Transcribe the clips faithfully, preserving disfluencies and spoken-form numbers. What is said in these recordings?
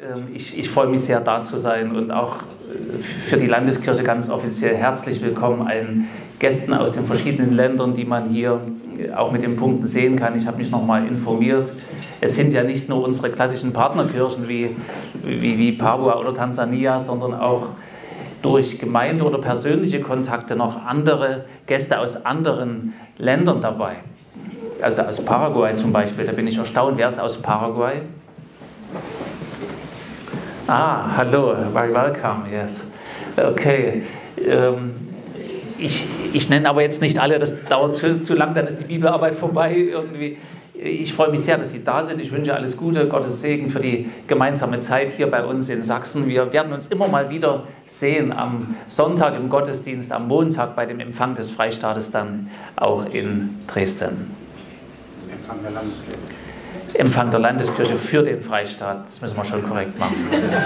Ich, ich freue mich sehr, da zu sein und auch für die Landeskirche ganz offiziell herzlich willkommen allen Gästen aus den verschiedenen Ländern, die man hier auch mit den Punkten sehen kann. Ich habe mich nochmal informiert. Es sind ja nicht nur unsere klassischen Partnerkirchen wie, wie, wie Papua oder Tansania, sondern auch durch Gemeinde oder persönliche Kontakte noch andere Gäste aus anderen Ländern dabei. Also aus Paraguay zum Beispiel, da bin ich erstaunt. Wer ist aus Paraguay? Ah, hallo, very welcome, yes. Okay. Ähm, ich, ich nenne aber jetzt nicht alle, das dauert zu, zu lang, dann ist die Bibelarbeit vorbei irgendwie. Ich freue mich sehr, dass Sie da sind. Ich wünsche alles Gute, Gottes Segen für die gemeinsame Zeit hier bei uns in Sachsen. Wir werden uns immer mal wieder sehen am Sonntag im Gottesdienst, am Montag bei dem Empfang des Freistaates dann auch in Dresden. Empfang der Landeskirche. Empfang der Landeskirche für den Freistaat, das müssen wir schon korrekt machen.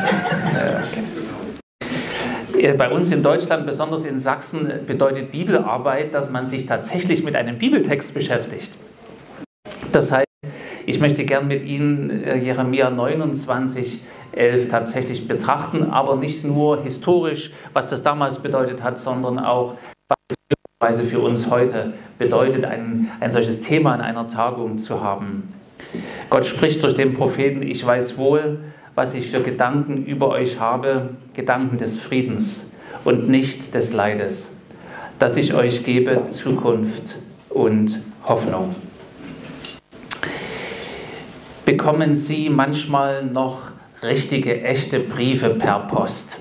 Okay. Bei uns in Deutschland, besonders in Sachsen, bedeutet Bibelarbeit, dass man sich tatsächlich mit einem Bibeltext beschäftigt. Das heißt, ich möchte gern mit Ihnen Jeremia neunundzwanzig, elf tatsächlich betrachten, aber nicht nur historisch, was das damals bedeutet hat, sondern auch, was es für uns heute bedeutet, ein, ein solches Thema in einer Tagung zu haben. Gott spricht durch den Propheten: Ich weiß wohl, was ich für Gedanken über euch habe, Gedanken des Friedens und nicht des Leides, dass ich euch gebe Zukunft und Hoffnung. Bekommen Sie manchmal noch richtige, echte Briefe per Post?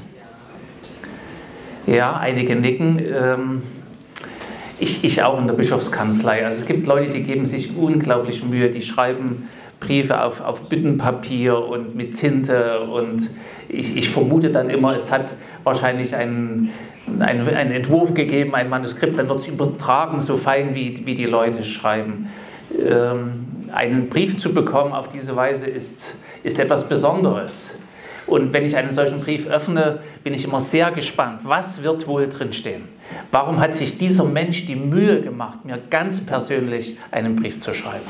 Ja, einige nicken. Ähm, ich, ich auch in der Bischofskanzlei. Also es gibt Leute, die geben sich unglaublich Mühe, die schreiben Briefe auf, auf Büttenpapier und mit Tinte und ich, ich vermute dann immer, es hat wahrscheinlich einen, einen, einen Entwurf gegeben, ein Manuskript, dann wird es übertragen, so fein wie, wie die Leute schreiben. Ähm, einen Brief zu bekommen auf diese Weise ist, ist etwas Besonderes. Und wenn ich einen solchen Brief öffne, bin ich immer sehr gespannt, was wird wohl drinstehen? Warum hat sich dieser Mensch die Mühe gemacht, mir ganz persönlich einen Brief zu schreiben?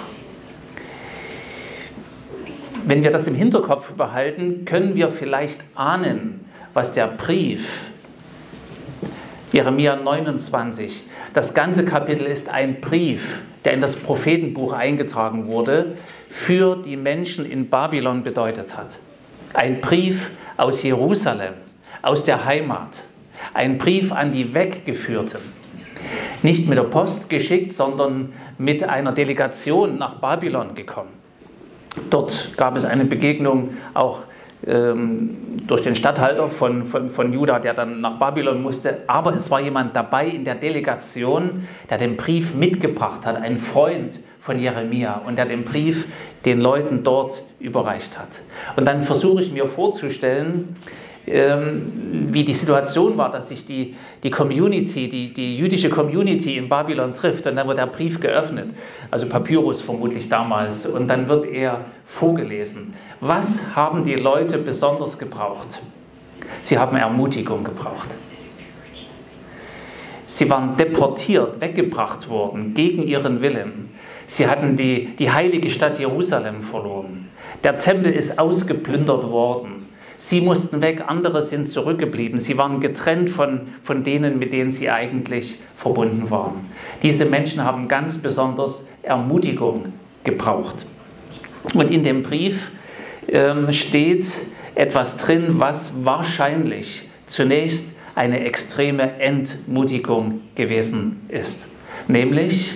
Wenn wir das im Hinterkopf behalten, können wir vielleicht ahnen, was der Brief, Jeremia neunundzwanzig, das ganze Kapitel ist ein Brief, der in das Prophetenbuch eingetragen wurde, für die Menschen in Babylon bedeutet hat. Ein Brief aus Jerusalem, aus der Heimat. Ein Brief an die Weggeführten. Nicht mit der Post geschickt, sondern mit einer Delegation nach Babylon gekommen. Dort gab es eine Begegnung auch ähm, durch den Statthalter von, von, von Juda, der dann nach Babylon musste. Aber es war jemand dabei in der Delegation, der den Brief mitgebracht hat, ein Freund von Jeremia, und der den Brief den Leuten dort überreicht hat. Und dann versuche ich mir vorzustellen, ähm, wie die Situation war, dass sich die, die Community, die, die jüdische Community in Babylon trifft, und dann wird der Brief geöffnet, also Papyrus vermutlich damals, und dann wird er vorgelesen. Was haben die Leute besonders gebraucht? Sie haben Ermutigung gebraucht. Sie waren deportiert, weggebracht worden, gegen ihren Willen. Sie hatten die, die heilige Stadt Jerusalem verloren. Der Tempel ist ausgeplündert worden. Sie mussten weg, andere sind zurückgeblieben. Sie waren getrennt von, von denen, mit denen sie eigentlich verbunden waren. Diese Menschen haben ganz besonders Ermutigung gebraucht. Und in dem Brief ähm, steht etwas drin, was wahrscheinlich zunächst eine extreme Entmutigung gewesen ist. Nämlich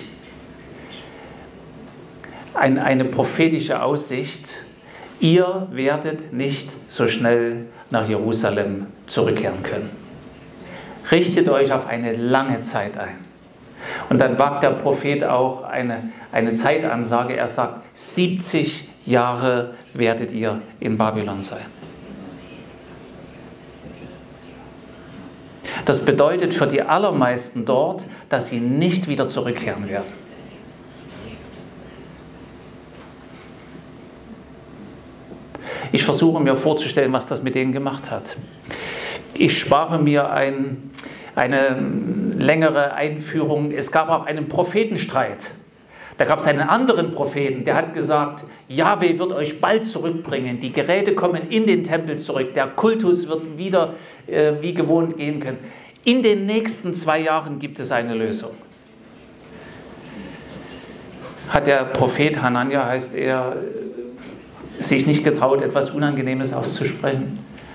ein, eine prophetische Aussicht: Ihr werdet nicht so schnell nach Jerusalem zurückkehren können. Richtet euch auf eine lange Zeit ein. Und dann wagt der Prophet auch eine, eine Zeitansage. Er sagt, siebzig Jahre werdet ihr in Babylon sein. Das bedeutet für die allermeisten dort, dass sie nicht wieder zurückkehren werden. Ich versuche mir vorzustellen, was das mit denen gemacht hat. Ich spare mir ein, eine längere Einführung. Es gab auch einen Prophetenstreit. Da gab es einen anderen Propheten, der hat gesagt, Jahwe wird euch bald zurückbringen, die Geräte kommen in den Tempel zurück, der Kultus wird wieder äh, wie gewohnt gehen können. In den nächsten zwei Jahren gibt es eine Lösung. Hat der Prophet Hanania, heißt er, sich nicht getraut, etwas Unangenehmes auszusprechen?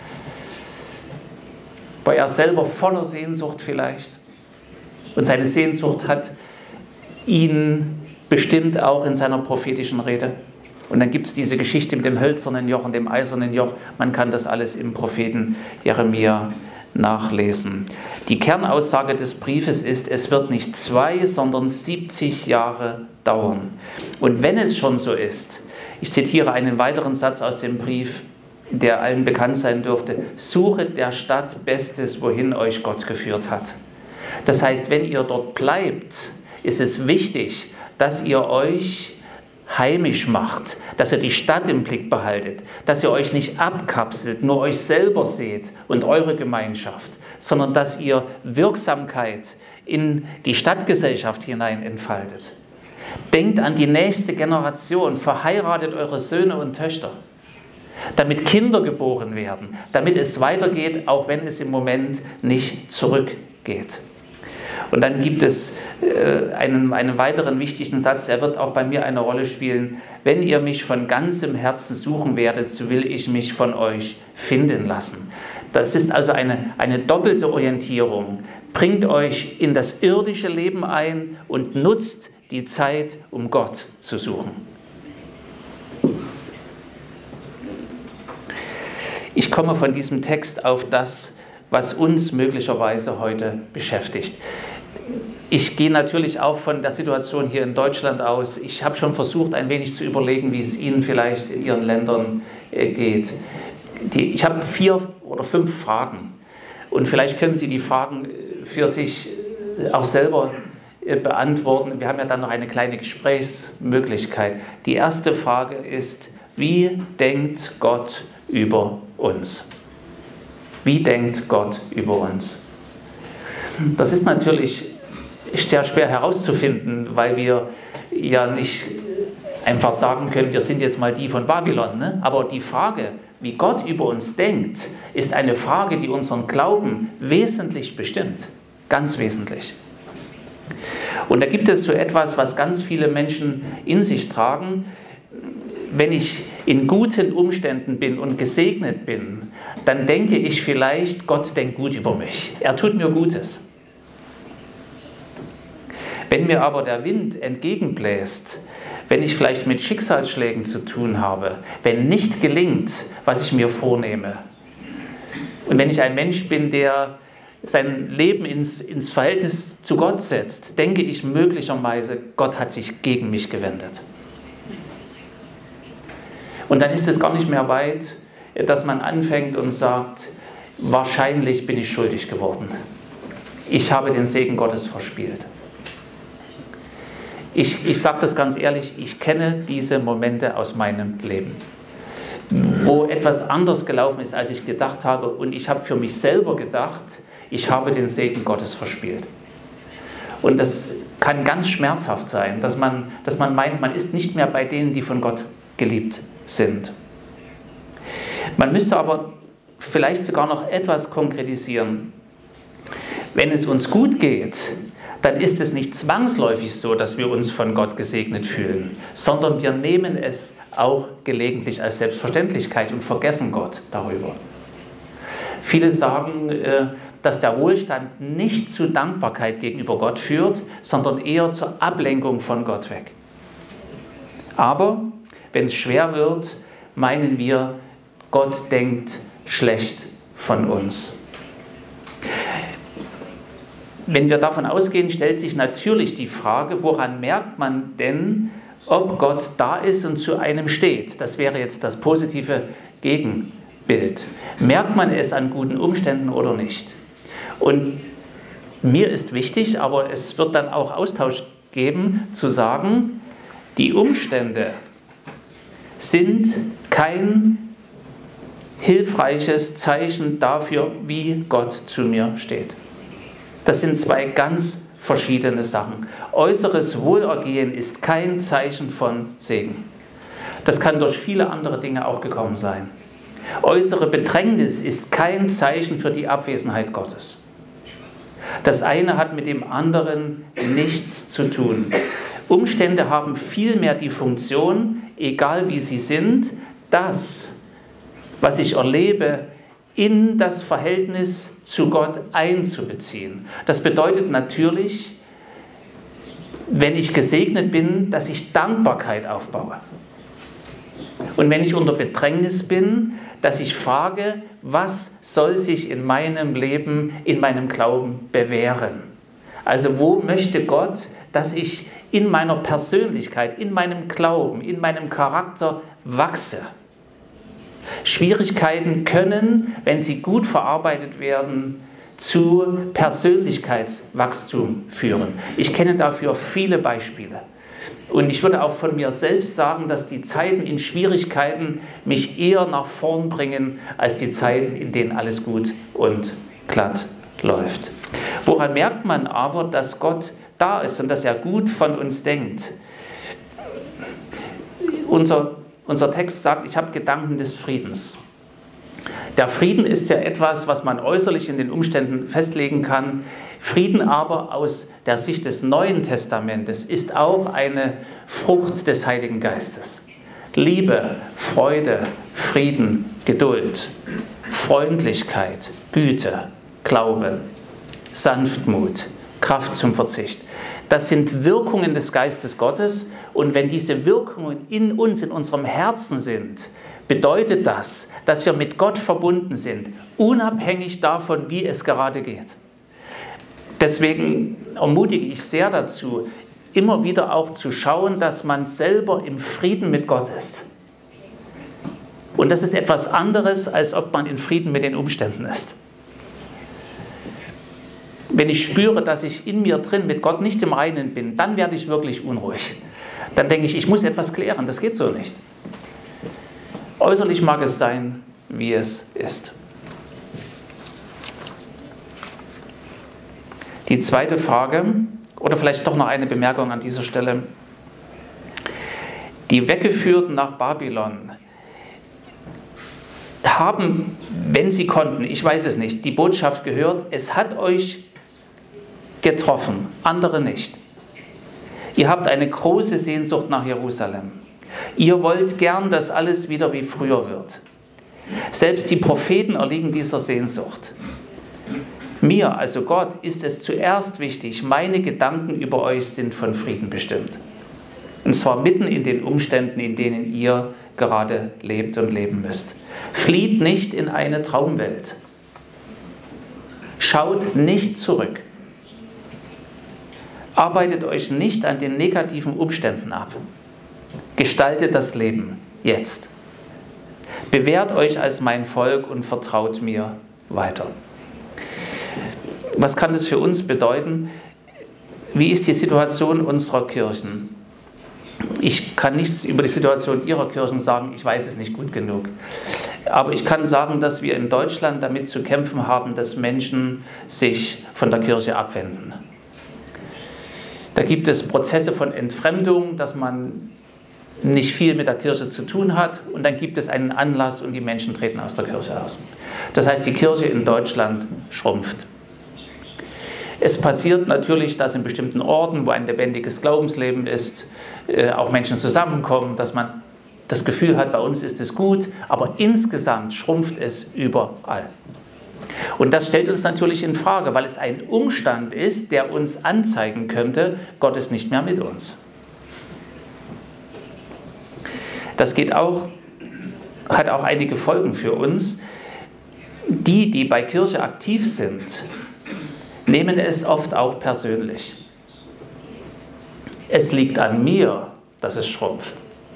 War er selber voller Sehnsucht vielleicht? Und seine Sehnsucht hat ihn bestimmt auch in seiner prophetischen Rede. Und dann gibt es diese Geschichte mit dem hölzernen Joch und dem eisernen Joch. Man kann das alles im Propheten Jeremia nachlesen. Die Kernaussage des Briefes ist, es wird nicht zwei, sondern siebzig Jahre dauern. Und wenn es schon so ist, ich zitiere einen weiteren Satz aus dem Brief, der allen bekannt sein dürfte, suchet der Stadt Bestes, wohin euch Gott geführt hat. Das heißt, wenn ihr dort bleibt, ist es wichtig, dass ihr euch heimisch macht, dass ihr die Stadt im Blick behaltet, dass ihr euch nicht abkapselt, nur euch selber seht und eure Gemeinschaft, sondern dass ihr Wirksamkeit in die Stadtgesellschaft hinein entfaltet. Denkt an die nächste Generation, verheiratet eure Söhne und Töchter, damit Kinder geboren werden, damit es weitergeht, auch wenn es im Moment nicht zurückgeht. Und dann gibt es äh, einen, einen weiteren wichtigen Satz, der wird auch bei mir eine Rolle spielen. Wenn ihr mich von ganzem Herzen suchen werdet, so will ich mich von euch finden lassen. Das ist also eine, eine doppelte Orientierung. Bringt euch in das irdische Leben ein und nutzt die Zeit, um Gott zu suchen. Ich komme von diesem Text auf das, was uns möglicherweise heute beschäftigt. Ich gehe natürlich auch von der Situation hier in Deutschland aus. Ich habe schon versucht, ein wenig zu überlegen, wie es Ihnen vielleicht in Ihren Ländern geht. Die, ich habe vier oder fünf Fragen. Und vielleicht können Sie die Fragen für sich auch selber beantworten. Wir haben ja dann noch eine kleine Gesprächsmöglichkeit. Die erste Frage ist, wie denkt Gott über uns? Wie denkt Gott über uns? Das ist natürlich sehr schwer herauszufinden, weil wir ja nicht einfach sagen können, wir sind jetzt mal die von Babylon. Ne? Aber die Frage, wie Gott über uns denkt, ist eine Frage, die unseren Glauben wesentlich bestimmt. Ganz wesentlich. Und da gibt es so etwas, was ganz viele Menschen in sich tragen. Wenn ich in guten Umständen bin und gesegnet bin, dann denke ich vielleicht, Gott denkt gut über mich. Er tut mir Gutes. Wenn mir aber der Wind entgegenbläst, wenn ich vielleicht mit Schicksalsschlägen zu tun habe, wenn nicht gelingt, was ich mir vornehme, und wenn ich ein Mensch bin, der sein Leben ins, ins Verhältnis zu Gott setzt, denke ich möglicherweise, Gott hat sich gegen mich gewendet. Und dann ist es gar nicht mehr weit, dass man anfängt und sagt, wahrscheinlich bin ich schuldig geworden. Ich habe den Segen Gottes verspielt. Ich, ich sage das ganz ehrlich, ich kenne diese Momente aus meinem Leben, wo etwas anders gelaufen ist, als ich gedacht habe. Und ich habe für mich selber gedacht, ich habe den Segen Gottes verspielt. Und das kann ganz schmerzhaft sein, dass man, dass man meint, man ist nicht mehr bei denen, die von Gott geliebt sind. Man müsste aber vielleicht sogar noch etwas konkretisieren. Wenn es uns gut geht, dann ist es nicht zwangsläufig so, dass wir uns von Gott gesegnet fühlen, sondern wir nehmen es auch gelegentlich als Selbstverständlichkeit und vergessen Gott darüber. Viele sagen, dass der Wohlstand nicht zu Dankbarkeit gegenüber Gott führt, sondern eher zur Ablenkung von Gott weg. Aber wenn es schwer wird, meinen wir, Gott denkt schlecht von uns. Wenn wir davon ausgehen, stellt sich natürlich die Frage, woran merkt man denn, ob Gott da ist und zu einem steht? Das wäre jetzt das positive Gegenbild. Merkt man es an guten Umständen oder nicht? Und mir ist wichtig, aber es wird dann auch Austausch geben, zu sagen, die Umstände sind kein hilfreiches Zeichen dafür, wie Gott zu mir steht. Das sind zwei ganz verschiedene Sachen. Äußeres Wohlergehen ist kein Zeichen von Segen. Das kann durch viele andere Dinge auch gekommen sein. Äußere Bedrängnis ist kein Zeichen für die Abwesenheit Gottes. Das eine hat mit dem anderen nichts zu tun. Umstände haben vielmehr die Funktion, egal wie sie sind, das, was ich erlebe, in das Verhältnis zu Gott einzubeziehen. Das bedeutet natürlich, wenn ich gesegnet bin, dass ich Dankbarkeit aufbaue. Und wenn ich unter Bedrängnis bin, dass ich frage, was soll sich in meinem Leben, in meinem Glauben bewähren? Also wo möchte Gott, dass ich in meiner Persönlichkeit, in meinem Glauben, in meinem Charakter wachse? Schwierigkeiten können, wenn sie gut verarbeitet werden, zu Persönlichkeitswachstum führen. Ich kenne dafür viele Beispiele. Und ich würde auch von mir selbst sagen, dass die Zeiten in Schwierigkeiten mich eher nach vorn bringen, als die Zeiten, in denen alles gut und glatt läuft. Woran merkt man aber, dass Gott da ist und dass er gut von uns denkt? Unser, unser Text sagt, ich habe Gedanken des Friedens. Der Frieden ist ja etwas, was man äußerlich in den Umständen festlegen kann. Frieden aber aus der Sicht des Neuen Testamentes ist auch eine Frucht des Heiligen Geistes. Liebe, Freude, Frieden, Geduld, Freundlichkeit, Güte, Glaube, Sanftmut, Kraft zum Verzicht. Das sind Wirkungen des Geistes Gottes, und wenn diese Wirkungen in uns, in unserem Herzen sind, bedeutet das, dass wir mit Gott verbunden sind, unabhängig davon, wie es gerade geht. Deswegen ermutige ich sehr dazu, immer wieder auch zu schauen, dass man selber im Frieden mit Gott ist. Und das ist etwas anderes, als ob man in Frieden mit den Umständen ist. Wenn ich spüre, dass ich in mir drin mit Gott nicht im Reinen bin, dann werde ich wirklich unruhig. Dann denke ich, ich muss etwas klären, das geht so nicht. Äußerlich mag es sein, wie es ist. Die zweite Frage, oder vielleicht doch noch eine Bemerkung an dieser Stelle. Die Weggeführten nach Babylon haben, wenn sie konnten, ich weiß es nicht, die Botschaft gehört, es hat euch getroffen, andere nicht. Ihr habt eine große Sehnsucht nach Jerusalem. Ihr wollt gern, dass alles wieder wie früher wird. Selbst die Propheten erliegen dieser Sehnsucht. Mir, also Gott, ist es zuerst wichtig, meine Gedanken über euch sind von Frieden bestimmt. Und zwar mitten in den Umständen, in denen ihr gerade lebt und leben müsst. Flieht nicht in eine Traumwelt. Schaut nicht zurück. Arbeitet euch nicht an den negativen Umständen ab. Gestaltet das Leben jetzt. Bewährt euch als mein Volk und vertraut mir weiter. Was kann das für uns bedeuten? Wie ist die Situation unserer Kirchen? Ich kann nichts über die Situation Ihrer Kirchen sagen, ich weiß es nicht gut genug. Aber ich kann sagen, dass wir in Deutschland damit zu kämpfen haben, dass Menschen sich von der Kirche abwenden. Da gibt es Prozesse von Entfremdung, dass man nicht viel mit der Kirche zu tun hat, und dann gibt es einen Anlass und die Menschen treten aus der Kirche aus. Das heißt, die Kirche in Deutschland schrumpft. Es passiert natürlich, dass in bestimmten Orten, wo ein lebendiges Glaubensleben ist, auch Menschen zusammenkommen, dass man das Gefühl hat, bei uns ist es gut, aber insgesamt schrumpft es überall. Und das stellt uns natürlich in Frage, weil es ein Umstand ist, der uns anzeigen könnte, Gott ist nicht mehr mit uns. Das geht auch, hat auch einige Folgen für uns. Die, die bei Kirche aktiv sind, nehmen es oft auch persönlich. Es liegt an mir, dass es schrumpft.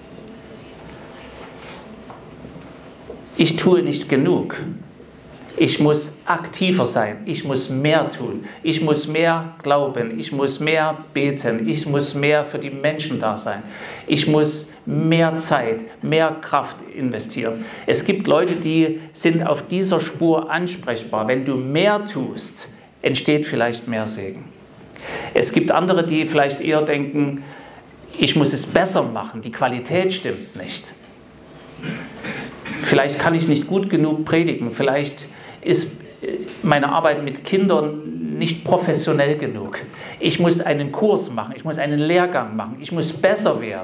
Ich tue nicht genug. Ich muss aktiver sein. Ich muss mehr tun. Ich muss mehr glauben. Ich muss mehr beten. Ich muss mehr für die Menschen da sein. Ich muss mehr Zeit, mehr Kraft investieren. Es gibt Leute, die sind auf dieser Spur ansprechbar. Wenn du mehr tust, entsteht vielleicht mehr Segen. Es gibt andere, die vielleicht eher denken, ich muss es besser machen, die Qualität stimmt nicht. Vielleicht kann ich nicht gut genug predigen, vielleicht ist meine Arbeit mit Kindern nicht professionell genug. Ich muss einen Kurs machen, ich muss einen Lehrgang machen, ich muss besser werden.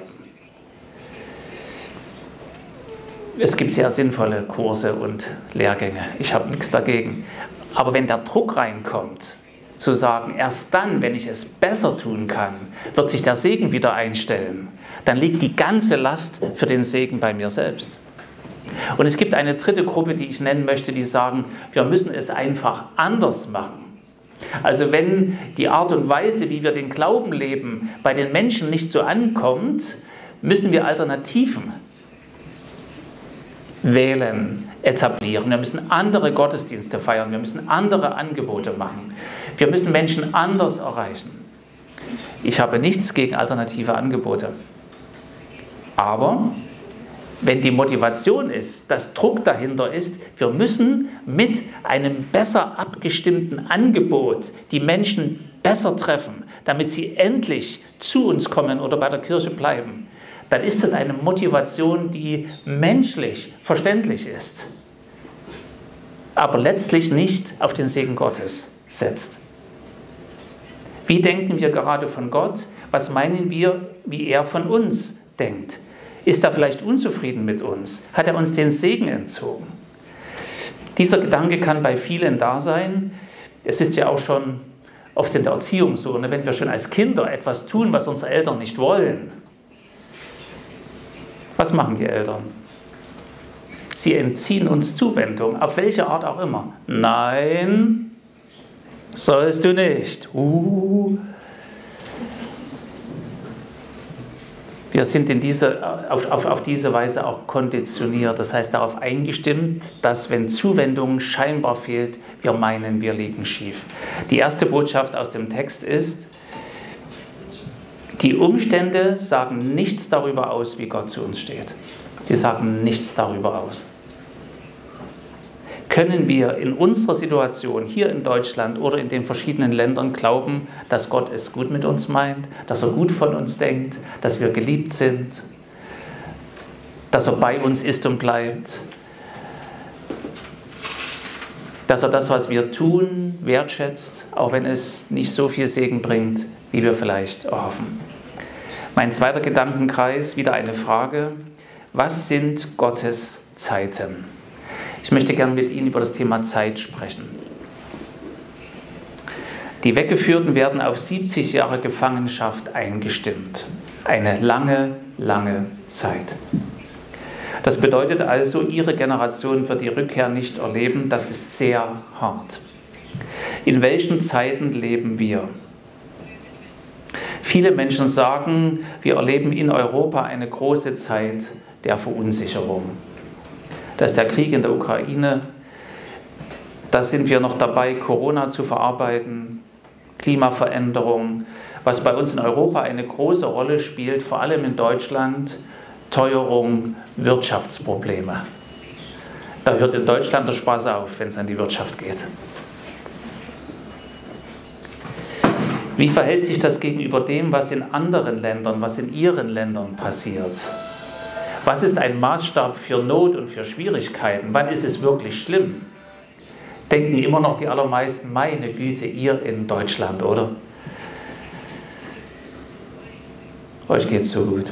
Es gibt sehr sinnvolle Kurse und Lehrgänge, ich habe nichts dagegen. Aber wenn der Druck reinkommt, zu sagen, erst dann, wenn ich es besser tun kann, wird sich der Segen wieder einstellen, dann liegt die ganze Last für den Segen bei mir selbst. Und es gibt eine dritte Gruppe, die ich nennen möchte, die sagen, wir müssen es einfach anders machen. Also wenn die Art und Weise, wie wir den Glauben leben, bei den Menschen nicht so ankommt, müssen wir Alternativen wählen, etablieren. Wir müssen andere Gottesdienste feiern, wir müssen andere Angebote machen. Wir müssen Menschen anders erreichen. Ich habe nichts gegen alternative Angebote. Aber wenn die Motivation ist, dass Druck dahinter ist, wir müssen mit einem besser abgestimmten Angebot die Menschen besser treffen, damit sie endlich zu uns kommen oder bei der Kirche bleiben, dann ist das eine Motivation, die menschlich verständlich ist, aber letztlich nicht auf den Segen Gottes setzt. Wie denken wir gerade von Gott? Was meinen wir, wie er von uns denkt? Ist er vielleicht unzufrieden mit uns? Hat er uns den Segen entzogen? Dieser Gedanke kann bei vielen da sein. Es ist ja auch schon oft in der Erziehung so, ne? Wenn wir schon als Kinder etwas tun, was unsere Eltern nicht wollen. Was machen die Eltern? Sie entziehen uns Zuwendung, auf welche Art auch immer. Nein, sollst du nicht. Uh. Wir sind in diese, auf, auf, auf diese Weise auch konditioniert, das heißt darauf eingestimmt, dass wenn Zuwendung scheinbar fehlt, wir meinen, wir liegen schief. Die erste Botschaft aus dem Text ist, die Umstände sagen nichts darüber aus, wie Gott zu uns steht. Sie sagen nichts darüber aus. Können wir in unserer Situation hier in Deutschland oder in den verschiedenen Ländern glauben, dass Gott es gut mit uns meint, dass er gut von uns denkt, dass wir geliebt sind, dass er bei uns ist und bleibt, dass er das, was wir tun, wertschätzt, auch wenn es nicht so viel Segen bringt, wie wir vielleicht erhoffen. Mein zweiter Gedankenkreis, wieder eine Frage: Was sind Gottes Zeiten? Ich möchte gerne mit Ihnen über das Thema Zeit sprechen. Die Weggeführten werden auf siebzig Jahre Gefangenschaft eingestimmt. Eine lange, lange Zeit. Das bedeutet also, Ihre Generation wird die Rückkehr nicht erleben. Das ist sehr hart. In welchen Zeiten leben wir? Viele Menschen sagen, wir erleben in Europa eine große Zeit der Verunsicherung. Da ist der Krieg in der Ukraine, da sind wir noch dabei, Corona zu verarbeiten, Klimaveränderung, was bei uns in Europa eine große Rolle spielt, vor allem in Deutschland, Teuerung, Wirtschaftsprobleme. Da hört in Deutschland der Spaß auf, wenn es an die Wirtschaft geht. Wie verhält sich das gegenüber dem, was in anderen Ländern, was in Ihren Ländern passiert? Was ist ein Maßstab für Not und für Schwierigkeiten? Wann ist es wirklich schlimm? Denken immer noch die allermeisten, meine Güte, ihr in Deutschland, oder? Euch geht's so gut.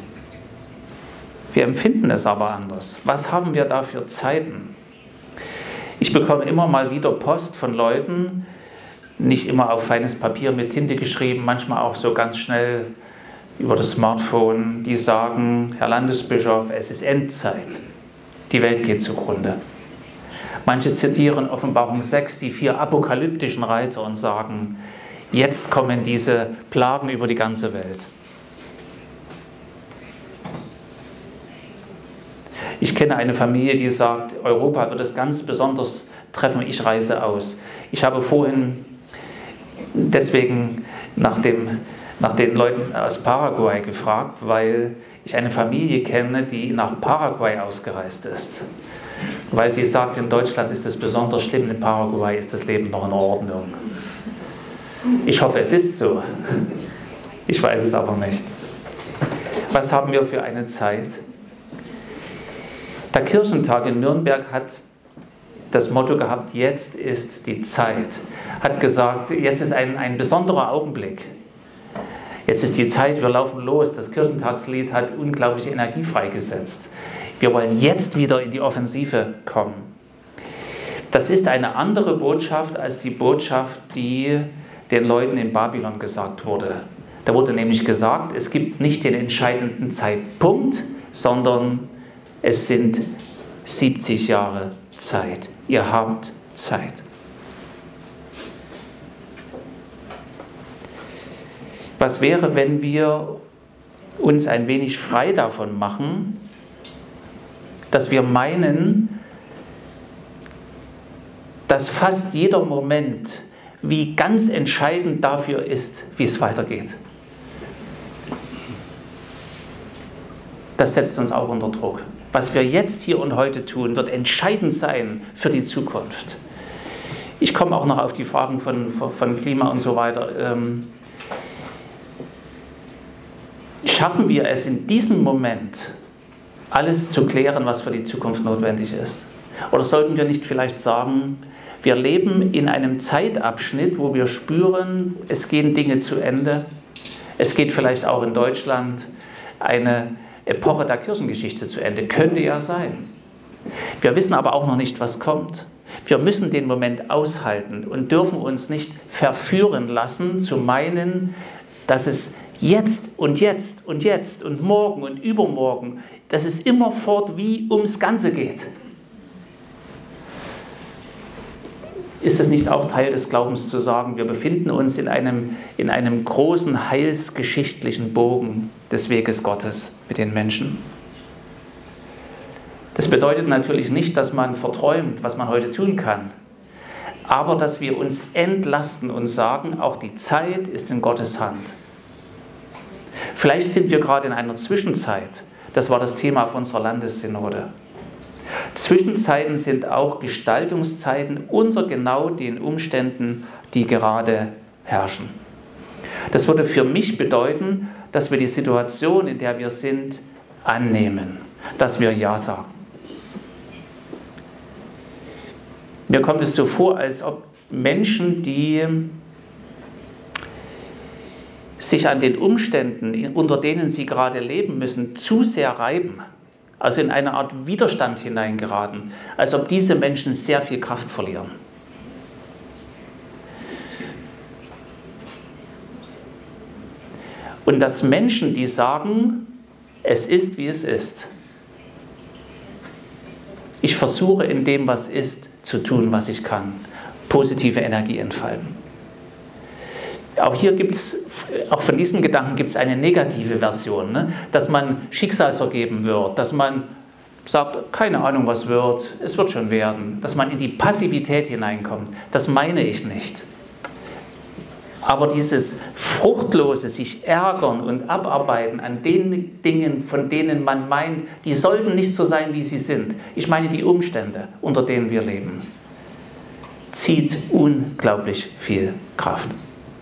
Wir empfinden es aber anders. Was haben wir da für Zeiten? Ich bekomme immer mal wieder Post von Leuten, nicht immer auf feines Papier mit Tinte geschrieben, manchmal auch so ganz schnell über das Smartphone, die sagen, Herr Landesbischof, es ist Endzeit, die Welt geht zugrunde. Manche zitieren Offenbarung sechs, die vier apokalyptischen Reiter und sagen, jetzt kommen diese Plagen über die ganze Welt. Ich kenne eine Familie, die sagt, Europa wird es ganz besonders treffen, ich reise aus. Ich habe vorhin deswegen nach dem nach den Leuten aus Paraguay gefragt, weil ich eine Familie kenne, die nach Paraguay ausgereist ist. Weil sie sagt, in Deutschland ist es besonders schlimm, in Paraguay ist das Leben noch in Ordnung. Ich hoffe, es ist so. Ich weiß es aber nicht. Was haben wir für eine Zeit? Der Kirchentag in Nürnberg hat das Motto gehabt, jetzt ist die Zeit. Hat gesagt, jetzt ist ein, ein besonderer Augenblick. Jetzt ist die Zeit, wir laufen los. Das Kirchentagslied hat unglaubliche Energie freigesetzt. Wir wollen jetzt wieder in die Offensive kommen. Das ist eine andere Botschaft als die Botschaft, die den Leuten in Babylon gesagt wurde. Da wurde nämlich gesagt, es gibt nicht den entscheidenden Zeitpunkt, sondern es sind siebzig Jahre Zeit. Ihr habt Zeit. Was wäre, wenn wir uns ein wenig frei davon machen, dass wir meinen, dass fast jeder Moment wie ganz entscheidend dafür ist, wie es weitergeht? Das setzt uns auch unter Druck. Was wir jetzt hier und heute tun, wird entscheidend sein für die Zukunft. Ich komme auch noch auf die Fragen von, von Klima und so weiter. Ähm, schaffen wir es in diesem Moment, alles zu klären, was für die Zukunft notwendig ist? Oder sollten wir nicht vielleicht sagen, wir leben in einem Zeitabschnitt, wo wir spüren, es gehen Dinge zu Ende. Es geht vielleicht auch in Deutschland eine Epoche der Kirchengeschichte zu Ende. Könnte ja sein. Wir wissen aber auch noch nicht, was kommt. Wir müssen den Moment aushalten und dürfen uns nicht verführen lassen, zu meinen, dass es jetzt und jetzt und jetzt und morgen und übermorgen, dass es immerfort wie ums Ganze geht. Ist es nicht auch Teil des Glaubens zu sagen, wir befinden uns in einem, in einem großen heilsgeschichtlichen Bogen des Weges Gottes mit den Menschen? Das bedeutet natürlich nicht, dass man verträumt, was man heute tun kann, aber dass wir uns entlasten und sagen, auch die Zeit ist in Gottes Hand. Vielleicht sind wir gerade in einer Zwischenzeit. Das war das Thema auf unserer Landessynode. Zwischenzeiten sind auch Gestaltungszeiten unter genau den Umständen, die gerade herrschen. Das würde für mich bedeuten, dass wir die Situation, in der wir sind, annehmen, dass wir Ja sagen. Mir kommt es so vor, als ob Menschen, die sich an den Umständen, unter denen sie gerade leben müssen, zu sehr reiben, also in eine Art Widerstand hineingeraten, als ob diese Menschen sehr viel Kraft verlieren. Und dass Menschen, die sagen, es ist, wie es ist, ich versuche in dem, was ist, zu tun, was ich kann, positive Energie entfalten. Auch hier gibt es, auch von diesem Gedanken gibt es eine negative Version, ne? Dass man schicksalsergeben wird, dass man sagt, keine Ahnung, was wird, es wird schon werden, dass man in die Passivität hineinkommt. Das meine ich nicht. Aber dieses fruchtlose, sich ärgern und abarbeiten an den Dingen, von denen man meint, die sollten nicht so sein, wie sie sind. Ich meine die Umstände, unter denen wir leben, zieht unglaublich viel Kraft.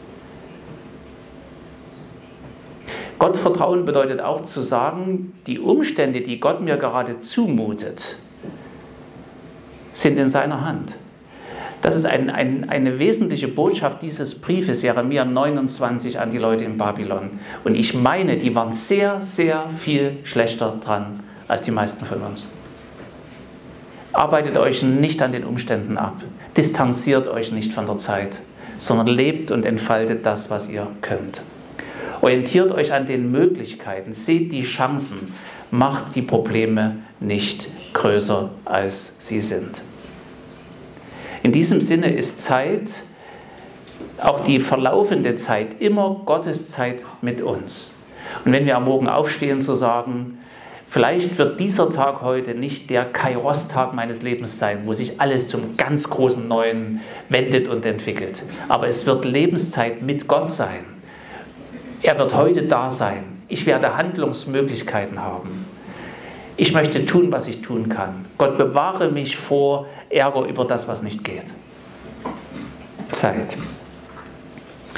Gottvertrauen bedeutet auch zu sagen, die Umstände, die Gott mir gerade zumutet, sind in seiner Hand. Das ist ein, ein, eine wesentliche Botschaft dieses Briefes, Jeremia neunundzwanzig, an die Leute in Babylon. Und ich meine, die waren sehr, sehr viel schlechter dran als die meisten von uns. Arbeitet euch nicht an den Umständen ab, distanziert euch nicht von der Zeit, sondern lebt und entfaltet das, was ihr könnt. Orientiert euch an den Möglichkeiten, seht die Chancen, macht die Probleme nicht größer, als sie sind. In diesem Sinne ist Zeit, auch die verlaufende Zeit, immer Gottes Zeit mit uns. Und wenn wir am Morgen aufstehen, zu sagen, vielleicht wird dieser Tag heute nicht der Kairos-Tag meines Lebens sein, wo sich alles zum ganz großen Neuen wendet und entwickelt. Aber es wird Lebenszeit mit Gott sein. Er wird heute da sein. Ich werde Handlungsmöglichkeiten haben. Ich möchte tun, was ich tun kann. Gott bewahre mich vor Ärger über das, was nicht geht. Zeit.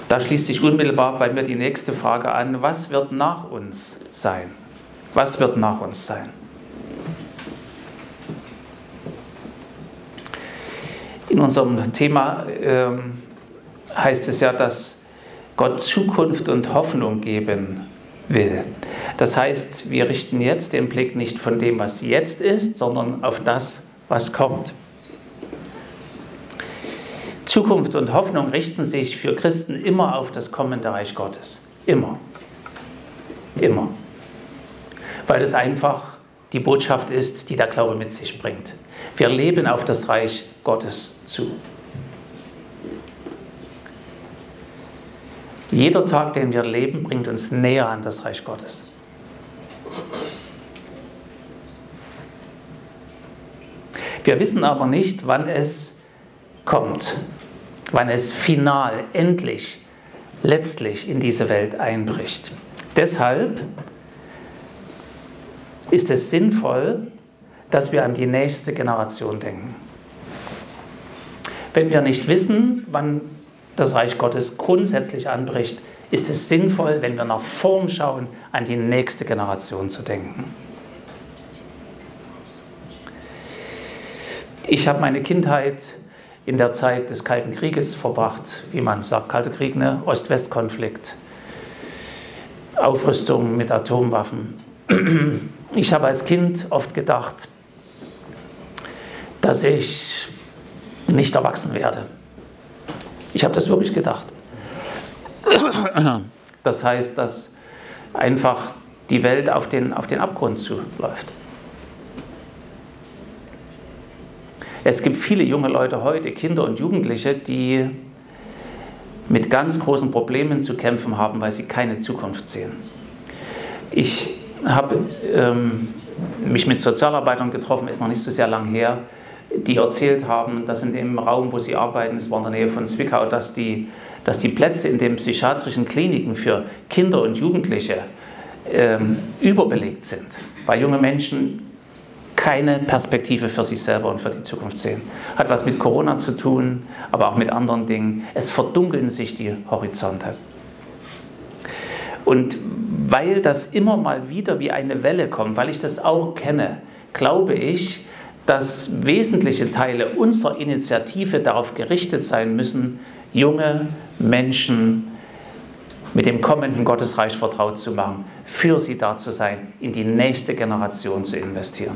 Da schließt sich unmittelbar bei mir die nächste Frage an, was wird nach uns sein? Was wird nach uns sein? In unserem Thema äh, heißt es ja, dass Gott Zukunft und Hoffnung geben will. Das heißt, wir richten jetzt den Blick nicht von dem, was jetzt ist, sondern auf das, was kommt. Zukunft und Hoffnung richten sich für Christen immer auf das kommende Reich Gottes. Immer. Immer. Weil es einfach die Botschaft ist, die der Glaube mit sich bringt. Wir leben auf das Reich Gottes zu. Jeder Tag, den wir leben, bringt uns näher an das Reich Gottes. Wir wissen aber nicht, wann es kommt, wann es final, endlich, letztlich in diese Welt einbricht. Deshalb ist es sinnvoll, dass wir an die nächste Generation denken. Wenn wir nicht wissen, wann das Reich Gottes grundsätzlich anbricht, ist es sinnvoll, wenn wir nach vorn schauen, an die nächste Generation zu denken. Ich habe meine Kindheit in der Zeit des Kalten Krieges verbracht, wie man sagt, Kalter Krieg, ne? Ost-West-Konflikt, Aufrüstung mit Atomwaffen. Ich habe als Kind oft gedacht, dass ich nicht erwachsen werde. Ich habe das wirklich gedacht. Das heißt, dass einfach die Welt auf den, auf den Abgrund zuläuft. Es gibt viele junge Leute heute, Kinder und Jugendliche, die mit ganz großen Problemen zu kämpfen haben, weil sie keine Zukunft sehen. Ich habe ähm, mich mit Sozialarbeitern getroffen, ist noch nicht so sehr lang her, die erzählt haben, dass in dem Raum, wo sie arbeiten, das war in der Nähe von Zwickau, dass die, dass die Plätze in den psychiatrischen Kliniken für Kinder und Jugendliche ähm, überbelegt sind, weil junge Menschen keine Perspektive für sich selber und für die Zukunft sehen. Hat was mit Corona zu tun, aber auch mit anderen Dingen. Es verdunkeln sich die Horizonte. Und weil das immer mal wieder wie eine Welle kommt, weil ich das auch kenne, glaube ich, dass wesentliche Teile unserer Initiative darauf gerichtet sein müssen, junge Menschen mit dem kommenden Gottesreich vertraut zu machen, für sie da zu sein, in die nächste Generation zu investieren.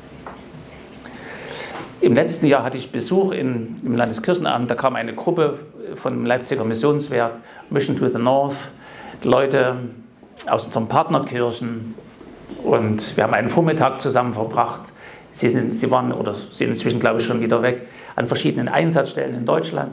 Im letzten Jahr hatte ich Besuch in, im Landeskirchenamt, da kam eine Gruppe von dem Leipziger Missionswerk, Mission to the North, Leute aus unseren Partnerkirchen, und wir haben einen Vormittag zusammen verbracht. Sie, sind, sie waren oder sind inzwischen, glaube ich, schon wieder weg, an verschiedenen Einsatzstellen in Deutschland.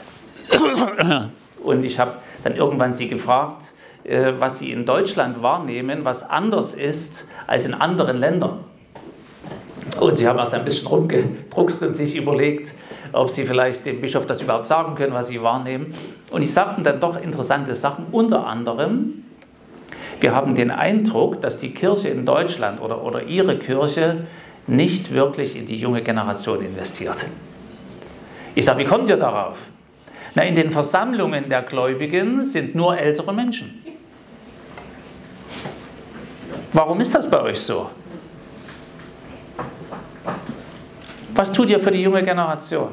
Und ich habe dann irgendwann sie gefragt, was sie in Deutschland wahrnehmen, was anders ist als in anderen Ländern. Und sie haben erst ein bisschen rumgedruckst und sich überlegt, ob sie vielleicht dem Bischof das überhaupt sagen können, was sie wahrnehmen. Und ich sagte dann doch interessante Sachen, unter anderem, wir haben den Eindruck, dass die Kirche in Deutschland oder, oder ihre Kirche nicht wirklich in die junge Generation investiert. Ich sage, wie kommt ihr darauf? Na, in den Versammlungen der Gläubigen sind nur ältere Menschen. Warum ist das bei euch so? Was tut ihr für die junge Generation?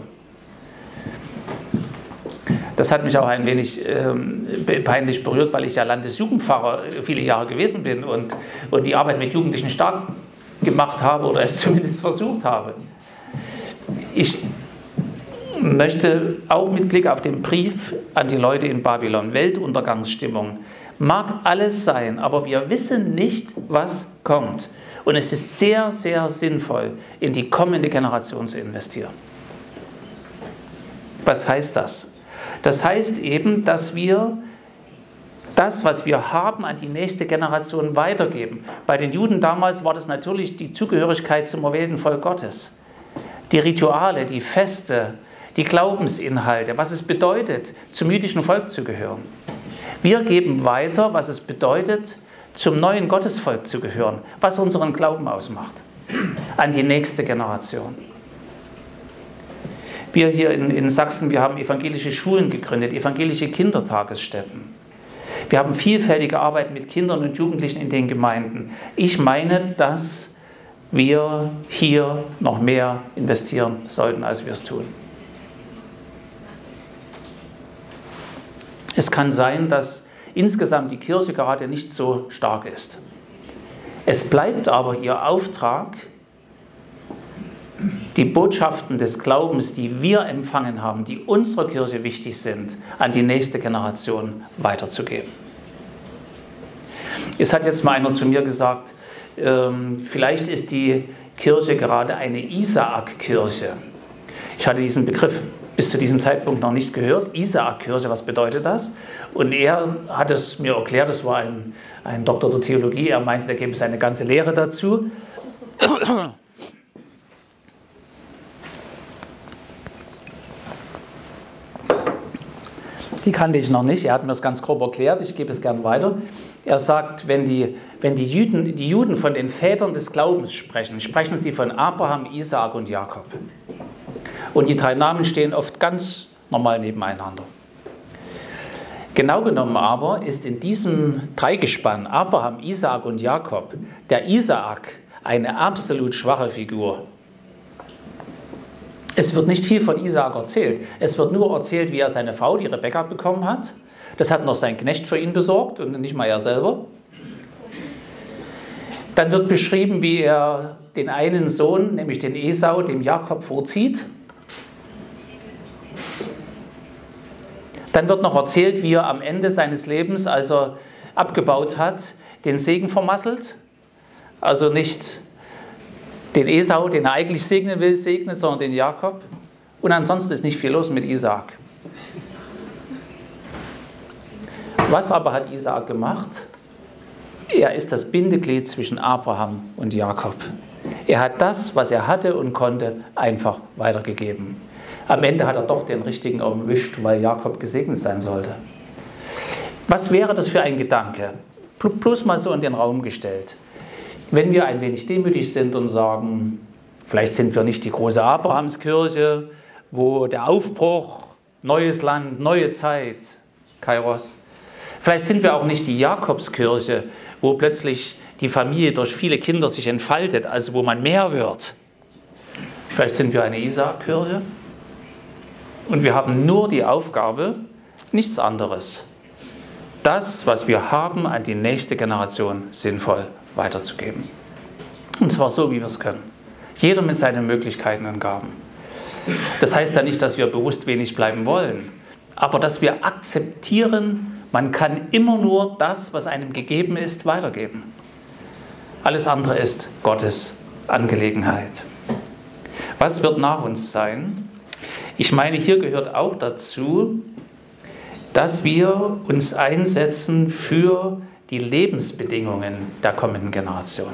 Das hat mich auch ein wenig ähm, peinlich berührt, weil ich ja Landesjugendpfarrer viele Jahre gewesen bin und, und die Arbeit mit Jugendlichen stark gemacht habe oder es zumindest versucht habe. Ich möchte auch mit Blick auf den Brief an die Leute in Babylon, Weltuntergangsstimmung, mag alles sein, aber wir wissen nicht, was kommt. Und es ist sehr, sehr sinnvoll, in die kommende Generation zu investieren. Was heißt das? Das heißt eben, dass wir das, was wir haben, an die nächste Generation weitergeben. Bei den Juden damals war das natürlich die Zugehörigkeit zum erwählten Volk Gottes. Die Rituale, die Feste, die Glaubensinhalte, was es bedeutet, zum jüdischen Volk zu gehören. Wir geben weiter, was es bedeutet, zum neuen Gottesvolk zu gehören, was unseren Glauben ausmacht, an die nächste Generation. Wir hier in, in Sachsen, wir haben evangelische Schulen gegründet, evangelische Kindertagesstätten. Wir haben vielfältige Arbeit mit Kindern und Jugendlichen in den Gemeinden. Ich meine, dass wir hier noch mehr investieren sollten, als wir es tun. Es kann sein, dass insgesamt die Kirche gerade nicht so stark ist. Es bleibt aber ihr Auftrag, die Botschaften des Glaubens, die wir empfangen haben, die unserer Kirche wichtig sind, an die nächste Generation weiterzugeben. Es hat jetzt mal einer zu mir gesagt, ähm, vielleicht ist die Kirche gerade eine Isaak-Kirche. Ich hatte diesen Begriff bis zu diesem Zeitpunkt noch nicht gehört. Isaak-Kirche, was bedeutet das? Und er hat es mir erklärt, das war ein, ein Doktor der Theologie, er meinte, da gäbe es eine ganze Lehre dazu. Die kannte ich noch nicht, er hat mir das ganz grob erklärt, ich gebe es gern weiter. Er sagt, wenn die, wenn die, Juden, die Juden von den Vätern des Glaubens sprechen, sprechen sie von Abraham, Isaak und Jakob. Und die drei Namen stehen oft ganz normal nebeneinander. Genau genommen aber ist in diesem Dreigespann Abraham, Isaak und Jakob der Isaak eine absolut schwache Figur. Es wird nicht viel von Isaak erzählt. Es wird nur erzählt, wie er seine Frau, die Rebekka, bekommen hat. Das hat noch sein Knecht für ihn besorgt und nicht mal er selber. Dann wird beschrieben, wie er den einen Sohn, nämlich den Esau, dem Jakob vorzieht. Dann wird noch erzählt, wie er am Ende seines Lebens, als er abgebaut hat, den Segen vermasselt. Also nicht den Esau, den er eigentlich segnen will, segnet, sondern den Jakob. Und ansonsten ist nicht viel los mit Isaak. Was aber hat Isaak gemacht? Er ist das Bindeglied zwischen Abraham und Jakob. Er hat das, was er hatte und konnte, einfach weitergegeben. Am Ende hat er doch den richtigen erwischt, weil Jakob gesegnet sein sollte. Was wäre das für ein Gedanke? Bloß mal so in den Raum gestellt. Wenn wir ein wenig demütig sind und sagen, vielleicht sind wir nicht die große Abrahamskirche, wo der Aufbruch, neues Land, neue Zeit, Kairos. Vielleicht sind wir auch nicht die Jakobskirche, wo plötzlich die Familie durch viele Kinder sich entfaltet, also wo man mehr wird. Vielleicht sind wir eine Isaak-Kirche und wir haben nur die Aufgabe, nichts anderes, das, was wir haben, an die nächste Generation sinnvoll weiterzugeben. Und zwar so, wie wir es können. Jeder mit seinen Möglichkeiten und Gaben. Das heißt ja nicht, dass wir bewusst wenig bleiben wollen, aber dass wir akzeptieren, man kann immer nur das, was einem gegeben ist, weitergeben. Alles andere ist Gottes Angelegenheit. Was wird nach uns sein? Ich meine, hier gehört auch dazu, dass wir uns einsetzen für die Lebensbedingungen der kommenden Generation.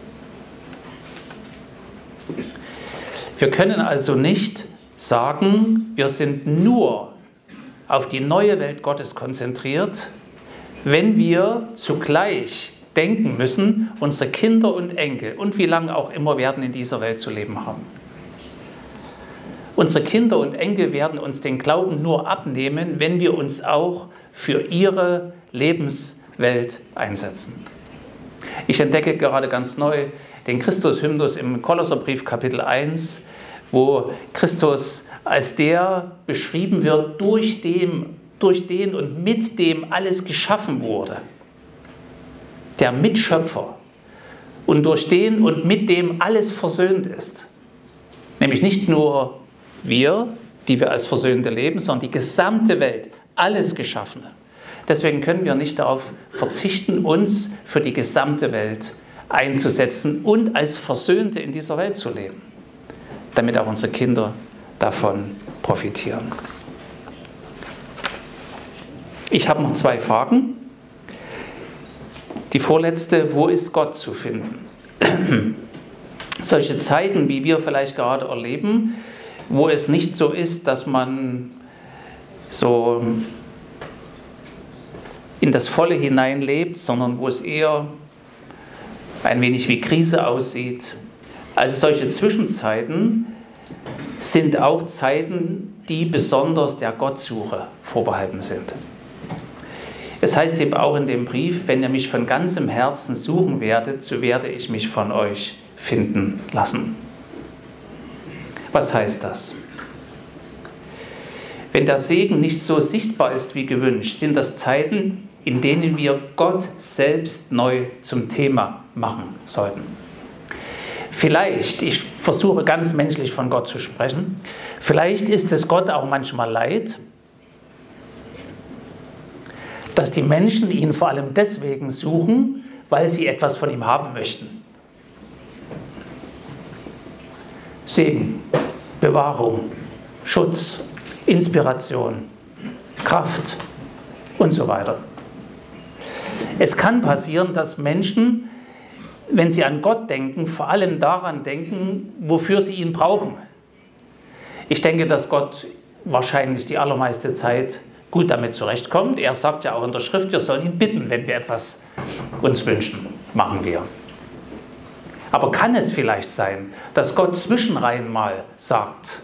Wir können also nicht sagen, wir sind nur auf die neue Welt Gottes konzentriert, wenn wir zugleich denken müssen, unsere Kinder und Enkel und wie lange auch immer werden in dieser Welt zu leben haben. Unsere Kinder und Enkel werden uns den Glauben nur abnehmen, wenn wir uns auch für ihre Lebenswelt einsetzen. Ich entdecke gerade ganz neu den Christus-Hymnus im Kolosserbrief Kapitel eins, wo Christus als der beschrieben wird, durch den, durch den und mit dem alles geschaffen wurde. Der Mitschöpfer und durch den und mit dem alles versöhnt ist. Nämlich nicht nur wir, die wir als Versöhnte leben, sondern die gesamte Welt, alles Geschaffene. Deswegen können wir nicht darauf verzichten, uns für die gesamte Welt einzusetzen und als Versöhnte in dieser Welt zu leben, damit auch unsere Kinder davon profitieren. Ich habe noch zwei Fragen. Die vorletzte, wo ist Gott zu finden? Solche Zeiten, wie wir vielleicht gerade erleben, wo es nicht so ist, dass man so in das Volle hineinlebt, sondern wo es eher ein wenig wie Krise aussieht. Also solche Zwischenzeiten sind auch Zeiten, die besonders der Gottsuche vorbehalten sind. Es heißt eben auch in dem Brief, wenn ihr mich von ganzem Herzen suchen werdet, so werde ich mich von euch finden lassen. Was heißt das? Wenn der Segen nicht so sichtbar ist wie gewünscht, sind das Zeiten, in denen wir Gott selbst neu zum Thema machen sollten. Vielleicht, ich versuche ganz menschlich von Gott zu sprechen, vielleicht ist es Gott auch manchmal leid, dass die Menschen ihn vor allem deswegen suchen, weil sie etwas von ihm haben möchten. Segen, Bewahrung, Schutz, Inspiration, Kraft und so weiter. Es kann passieren, dass Menschen, wenn sie an Gott denken, vor allem daran denken, wofür sie ihn brauchen. Ich denke, dass Gott wahrscheinlich die allermeiste Zeit gut damit zurechtkommt. Er sagt ja auch in der Schrift, wir sollen ihn bitten, wenn wir etwas uns wünschen. Machen wir. Aber kann es vielleicht sein, dass Gott zwischenrein mal sagt,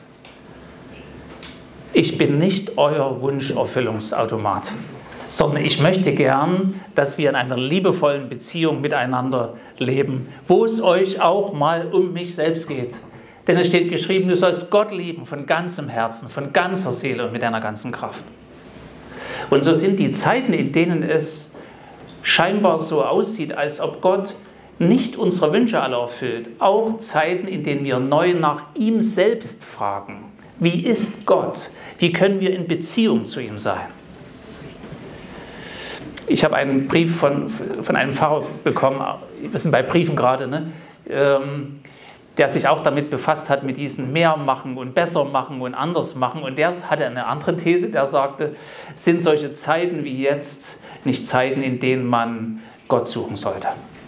ich bin nicht euer Wunscherfüllungsautomat, sondern ich möchte gern, dass wir in einer liebevollen Beziehung miteinander leben, wo es euch auch mal um mich selbst geht. Denn es steht geschrieben, du sollst Gott lieben von ganzem Herzen, von ganzer Seele und mit deiner ganzen Kraft. Und so sind die Zeiten, in denen es scheinbar so aussieht, als ob Gott nicht unsere Wünsche alle erfüllt, auch Zeiten, in denen wir neu nach ihm selbst fragen. Wie ist Gott? Wie können wir in Beziehung zu ihm sein? Ich habe einen Brief von, von einem Pfarrer bekommen, wir sind bei Briefen gerade, ne? ähm, der sich auch damit befasst hat, mit diesen mehr machen und besser machen und anders machen. Und der hatte eine andere These, der sagte, sind solche Zeiten wie jetzt nicht Zeiten, in denen man Gott suchen sollte?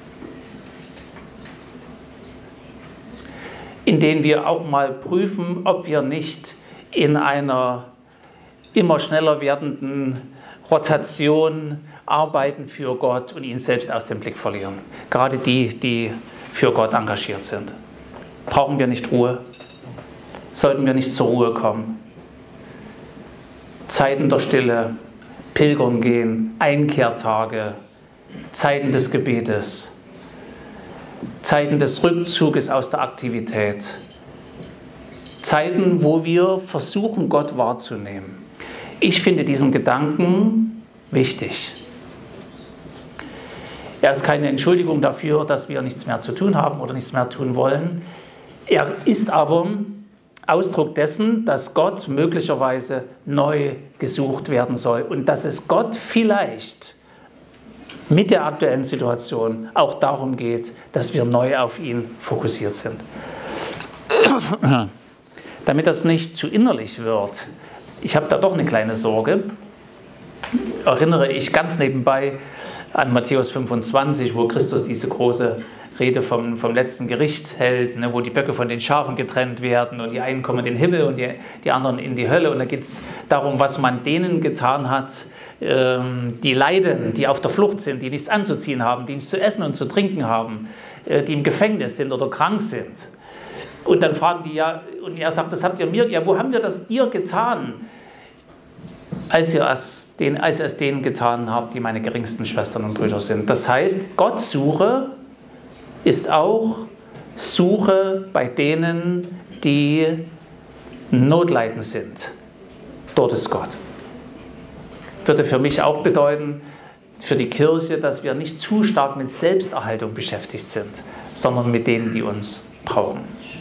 In denen wir auch mal prüfen, ob wir nicht in einer immer schneller werdenden Rotation arbeiten für Gott und ihn selbst aus dem Blick verlieren. Gerade die, die für Gott engagiert sind. Brauchen wir nicht Ruhe? Sollten wir nicht zur Ruhe kommen? Zeiten der Stille, Pilgern gehen, Einkehrtage, Zeiten des Gebetes, Zeiten des Rückzuges aus der Aktivität, Zeiten, wo wir versuchen, Gott wahrzunehmen. Ich finde diesen Gedanken wichtig. Er ist keine Entschuldigung dafür, dass wir nichts mehr zu tun haben oder nichts mehr tun wollen. Er ist aber Ausdruck dessen, dass Gott möglicherweise neu gesucht werden soll und dass es Gott vielleicht mit der aktuellen Situation auch darum geht, dass wir neu auf ihn fokussiert sind. Damit das nicht zu innerlich wird, ich habe da doch eine kleine Sorge, erinnere ich ganz nebenbei an Matthäus fünfundzwanzig, wo Christus diese große Rede vom, vom letzten Gericht hält, ne, wo die Böcke von den Schafen getrennt werden und die einen kommen in den Himmel und die, die anderen in die Hölle. Und da geht es darum, was man denen getan hat, ähm, die leiden, die auf der Flucht sind, die nichts anzuziehen haben, die nichts zu essen und zu trinken haben, äh, die im Gefängnis sind oder krank sind. Und dann fragen die ja, und er sagt, das habt ihr mir, ja, wo haben wir das dir getan, als ihr es, den, als ihr es denen getan habt, die meine geringsten Schwestern und Brüder sind. Das heißt, Gottsuche ist auch Suche bei denen, die notleidend sind. Dort ist Gott. Würde für mich auch bedeuten, für die Kirche, dass wir nicht zu stark mit Selbsterhaltung beschäftigt sind, sondern mit denen, die uns brauchen.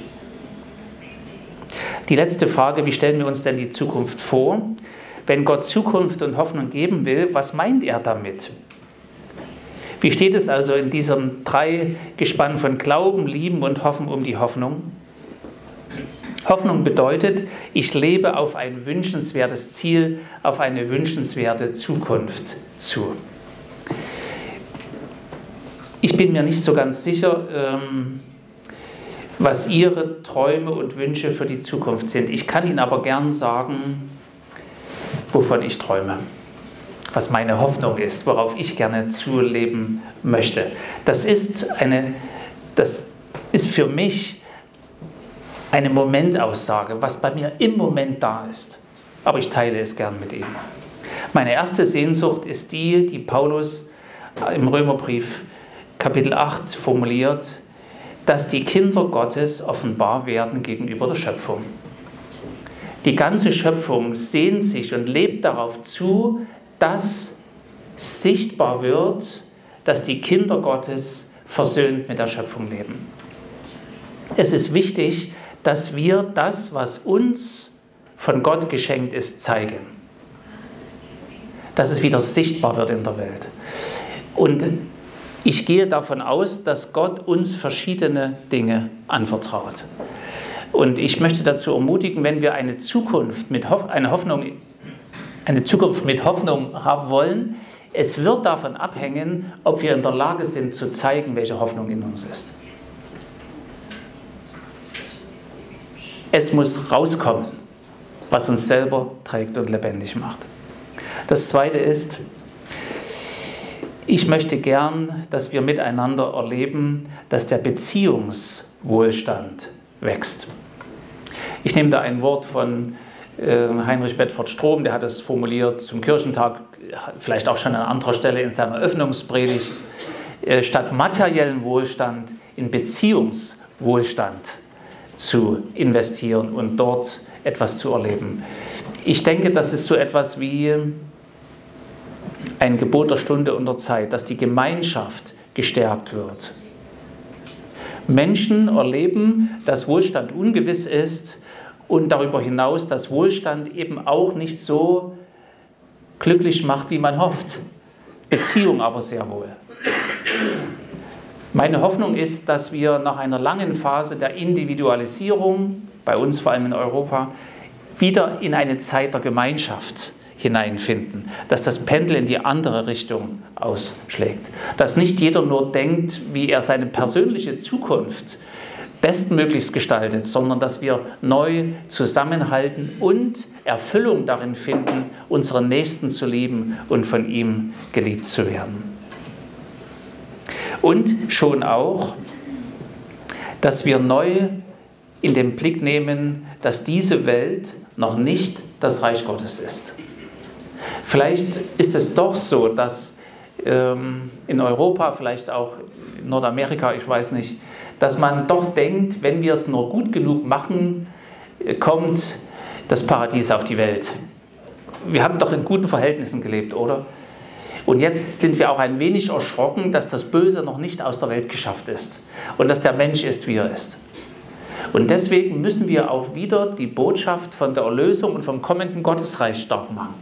Die letzte Frage, wie stellen wir uns denn die Zukunft vor? Wenn Gott Zukunft und Hoffnung geben will, was meint er damit? Wie steht es also in diesem Dreigespann von Glauben, Lieben und Hoffen um die Hoffnung? Hoffnung bedeutet, ich lebe auf ein wünschenswertes Ziel, auf eine wünschenswerte Zukunft zu. Ich bin mir nicht so ganz sicher, ähm, was Ihre Träume und Wünsche für die Zukunft sind. Ich kann Ihnen aber gern sagen, wovon ich träume, was meine Hoffnung ist, worauf ich gerne zuleben möchte. Das ist, eine, das ist für mich eine Momentaussage, was bei mir im Moment da ist. Aber ich teile es gern mit Ihnen. Meine erste Sehnsucht ist die, die Paulus im Römerbrief Kapitel acht formuliert, dass die Kinder Gottes offenbar werden gegenüber der Schöpfung. Die ganze Schöpfung sehnt sich und lebt darauf zu, dass sichtbar wird, dass die Kinder Gottes versöhnt mit der Schöpfung leben. Es ist wichtig, dass wir das, was uns von Gott geschenkt ist, zeigen. Dass es wieder sichtbar wird in der Welt. Und ich gehe davon aus, dass Gott uns verschiedene Dinge anvertraut. Und ich möchte dazu ermutigen, wenn wir eine Zukunft mit Hoff- eine Hoffnung, eine Zukunft mit Hoffnung haben wollen, es wird davon abhängen, ob wir in der Lage sind zu zeigen, welche Hoffnung in uns ist. Es muss rauskommen, was uns selber trägt und lebendig macht. Das Zweite ist, ich möchte gern, dass wir miteinander erleben, dass der Beziehungswohlstand wächst. Ich nehme da ein Wort von äh, Heinrich Bedford Strom, der hat es formuliert zum Kirchentag, vielleicht auch schon an anderer Stelle in seiner Öffnungspredigt, äh, statt materiellen Wohlstand in Beziehungswohlstand zu investieren und dort etwas zu erleben. Ich denke, das ist so etwas wie ein Gebot der Stunde und der Zeit, dass die Gemeinschaft gestärkt wird. Menschen erleben, dass Wohlstand ungewiss ist und darüber hinaus, dass Wohlstand eben auch nicht so glücklich macht, wie man hofft. Beziehung aber sehr wohl. Meine Hoffnung ist, dass wir nach einer langen Phase der Individualisierung, bei uns vor allem in Europa, wieder in eine Zeit der Gemeinschaft hineinfinden, dass das Pendel in die andere Richtung ausschlägt, dass nicht jeder nur denkt, wie er seine persönliche Zukunft bestmöglichst gestaltet, sondern dass wir neu zusammenhalten und Erfüllung darin finden, unseren Nächsten zu lieben und von ihm geliebt zu werden. Und schon auch, dass wir neu in den Blick nehmen, dass diese Welt noch nicht das Reich Gottes ist. Vielleicht ist es doch so, dass ähm, in Europa, vielleicht auch in Nordamerika, ich weiß nicht, dass man doch denkt, wenn wir es nur gut genug machen, kommt das Paradies auf die Welt. Wir haben doch in guten Verhältnissen gelebt, oder? Und jetzt sind wir auch ein wenig erschrocken, dass das Böse noch nicht aus der Welt geschafft ist und dass der Mensch ist, wie er ist. Und deswegen müssen wir auch wieder die Botschaft von der Erlösung und vom kommenden Gottesreich stark machen.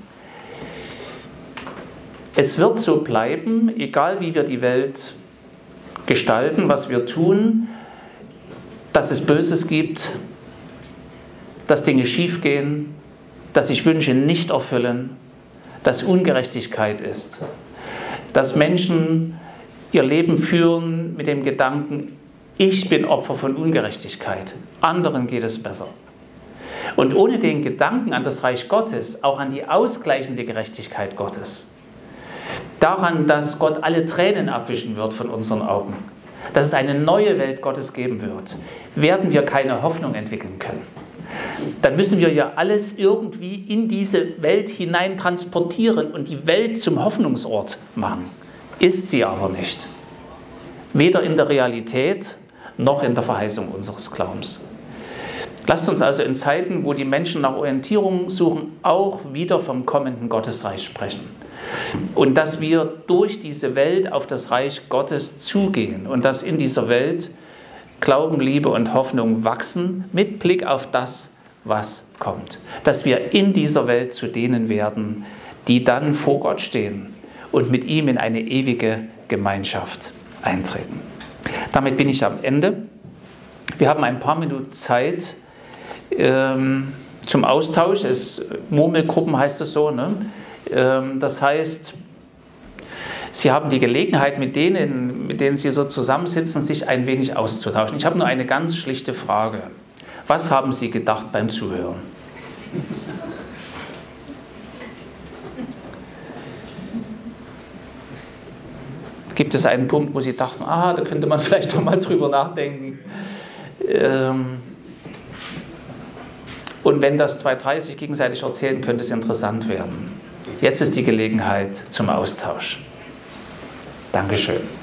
Es wird so bleiben, egal wie wir die Welt gestalten, was wir tun, dass es Böses gibt, dass Dinge schiefgehen, dass sich Wünsche nicht erfüllen, dass Ungerechtigkeit ist, dass Menschen ihr Leben führen mit dem Gedanken, ich bin Opfer von Ungerechtigkeit, anderen geht es besser. Und ohne den Gedanken an das Reich Gottes, auch an die ausgleichende Gerechtigkeit Gottes, daran, dass Gott alle Tränen abwischen wird von unseren Augen, dass es eine neue Welt Gottes geben wird, werden wir keine Hoffnung entwickeln können. Dann müssen wir ja alles irgendwie in diese Welt hinein transportieren und die Welt zum Hoffnungsort machen. Ist sie aber nicht. Weder in der Realität noch in der Verheißung unseres Glaubens. Lasst uns also in Zeiten, wo die Menschen nach Orientierung suchen, auch wieder vom kommenden Gottesreich sprechen. Und dass wir durch diese Welt auf das Reich Gottes zugehen und dass in dieser Welt Glauben, Liebe und Hoffnung wachsen mit Blick auf das, was kommt. Dass wir in dieser Welt zu denen werden, die dann vor Gott stehen und mit ihm in eine ewige Gemeinschaft eintreten. Damit bin ich am Ende. Wir haben ein paar Minuten Zeit ähm, zum Austausch. Es, Murmelgruppen heißt es so, ne? Ähm, das heißt, Sie haben die Gelegenheit, mit denen, mit denen Sie so zusammensitzen, sich ein wenig auszutauschen. Ich habe nur eine ganz schlichte Frage. Was haben Sie gedacht beim Zuhören? Gibt es einen Punkt, wo Sie dachten, ah, da könnte man vielleicht doch mal drüber nachdenken? Ähm, Und wenn das zwei, drei sich gegenseitig erzählen, könnte es interessant werden. Jetzt ist die Gelegenheit zum Austausch. Dankeschön.